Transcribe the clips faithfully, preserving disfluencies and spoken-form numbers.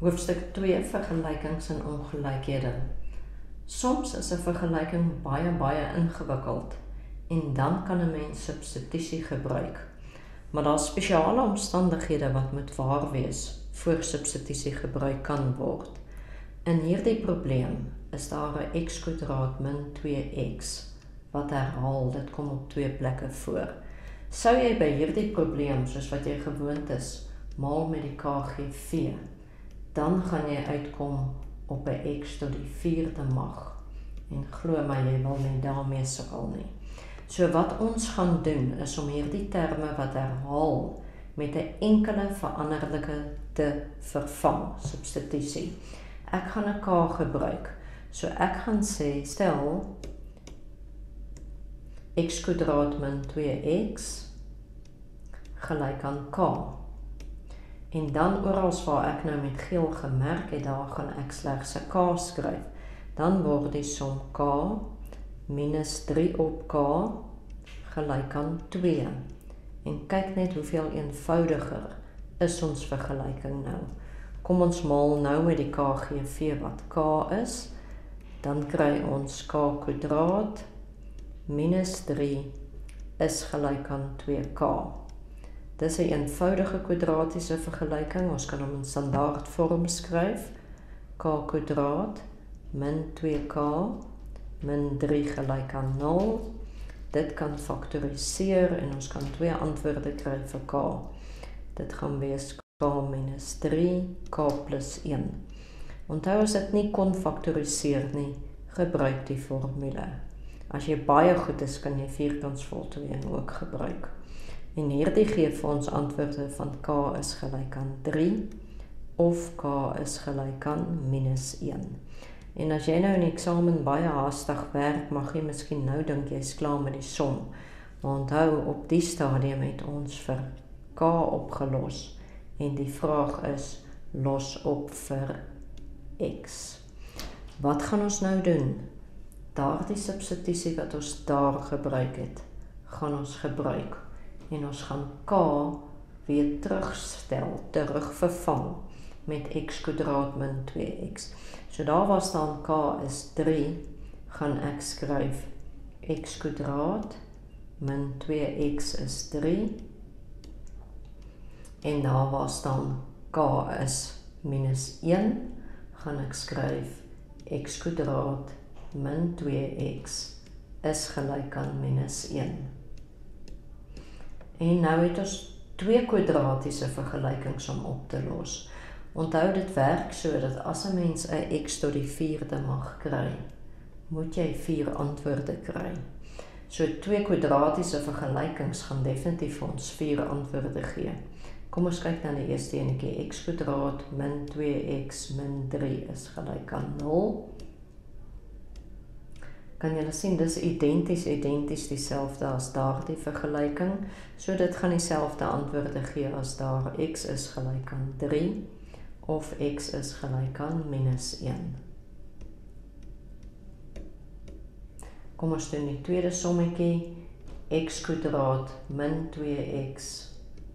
Hoofstuk twee Vergelykings en ongelykhede. Soms is 'n vergelyking baie baie ingewikkeld en dan kan 'n mens substitusie gebruik. Maar daar is spesiale omstandighede wat moet waar wees voor substitusie gebruik kan word. In hierdie probleem is daar 'n x kwadraat min twee x wat herhaal, dit kom op twee plekke voor. Sou jy by hierdie probleem, soos wat jy gewoond is, maal met die K G V, dan gaan jy uitkom op 'n x tot die vierde mag. En glo my, jy wil nie daarmee sukkel nie. So wat ons gaan doen, is om hierdie terme wat herhaal, met 'n enkele veranderlike te vervang, substitusie. Ek gaan 'n K gebruik. So ek gaan sê, stel, x kwadraat min twee x gelyk aan K. En dan orals waar ek nou met geel gemerk het, daar gaan ek slegs 'n K skryf. Dan word die som K minus drie op K gelyk aan twee. En kyk net hoeveel eenvoudiger is ons vergelyking nou. Kom ons maal nou met die K G V wat K is. Dan kry ons K kwadraat minus drie is gelyk aan twee K. Dis 'n eenvoudige kwadratiese vergelyking. Ons kan hom in standaard vorm skryf. K kwadraat min twee K min drie gelyk aan nul. Dit kan faktoriseer en ons kan twee antwoorde kry vir K. Dit gaan wees K minus drie, K plus een. Onthou as dit nie kon faktoriseer nie, gebruik die formule. As jy baie goed is, kan jy vierkantsvoltooiing ook gebruik. En hierdie gee vir ons antwoorde van K is gelyk aan drie of K is gelyk aan minus een. En as jy nou in die eksamen baie haastig werk, mag jy miskien nou dink jy is klaar met die som. Maar onthou, op die stadium het ons vir K opgelos. En die vraag is, los op vir x. Wat gaan ons nou doen? Daardie substitusie wat ons daar gebruik het, gaan ons gebruik. En ons gaan K weer terugstel, terugvervang met x kwadraat min twee x. So daar waar staan K is drie, gaan ek skryf x kwadraat min twee x is drie. En daar waar staan K is minus een, gaan ek skryf x kwadraat min twee x is gelyk aan minus een. En nou het ons twee kwadratiese vergelykings om op te los. Onthou, dit werk so dat as 'n mens 'n x tot die vierde mag kry, moet jy vier antwoorde kry. So twee kwadratiese vergelykings gaan definitief vir ons vier antwoorde gee. Kom ons kyk na die eerste enetjie. X kwadraat min twee x min drie is gelyk aan nul. Kan julle sien, dis identies, identies dieselfde as daardie vergelyking. So dit gaan dieselfde antwoorde gee as daar x is gelyk aan drie of x is gelyk aan minus een. Kom ons doen die tweede sommetjie. X kwadraat min twee x.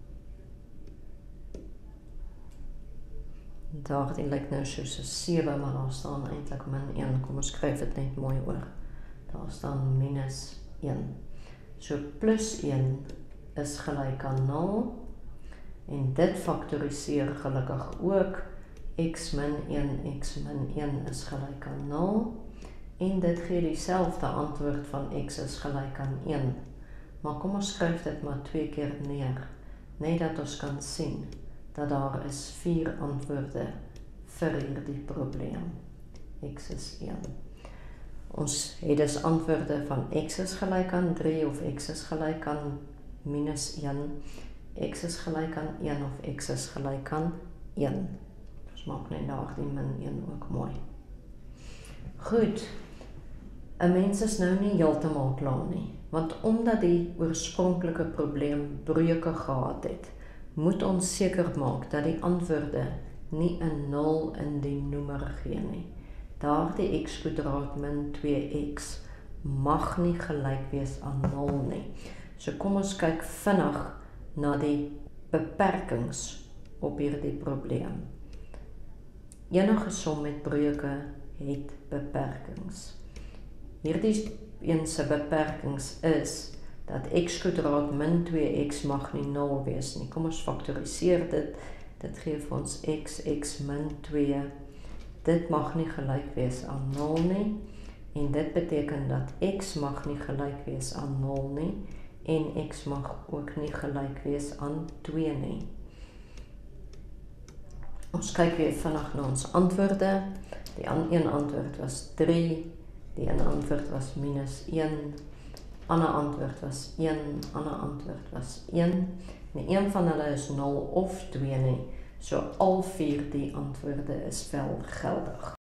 Daardie lyk nou soos 'n sewe, maar daar staan eintlik min een. Kom ons skryf dit net mooi oor. Daar staan minus een. So plus een is gelyk aan nul. En dit faktoriseer gelukkig ook. X min een, x min een is gelyk aan nul. En dit gee dieselfde antwoord van x is gelyk aan een. Maar kom ons skryf dit maar twee keer neer. Net dat ons kan sien dat daar is vier antwoorde vir hierdie probleem. X is een. Ons het dus antwoorde van x is gelyk aan drie of x is gelyk aan minus een, x is gelyk aan een of x is gelyk aan een. Ons maak net daar die min een ook mooi. Goed, 'n mens is nou nie heeltemal klaar nie, want omdat die oorspronklike probleem breuke gehad het, moet ons seker maak dat die antwoorde nie 'n nul in die noemer gee nie. Daardie x kwadraat min twee x mag nie gelyk wees aan nul nie. So kom ons kyk vinnig na die beperkings op hierdie probleem. Enige som met breuke het beperkings. Hierdie een se beperkings is dat x kwadraat min twee x mag nie nul wees nie. Kom ons faktoriseer dit. Dit gee vir ons x, x min twee. Dit mag nie gelyk wees aan nul nie. En dit beteken dat x mag nie gelyk wees aan nul nie. En x mag ook nie gelyk wees aan twee nie. Ons kyk weer vinnig na ons antwoorde. Die een antwoord was drie. Die een antwoord was minus een. Ander antwoord was een. Ander antwoord was een. En een van hulle is nul of twee nie. So al vier die antwoorde is wel geldig.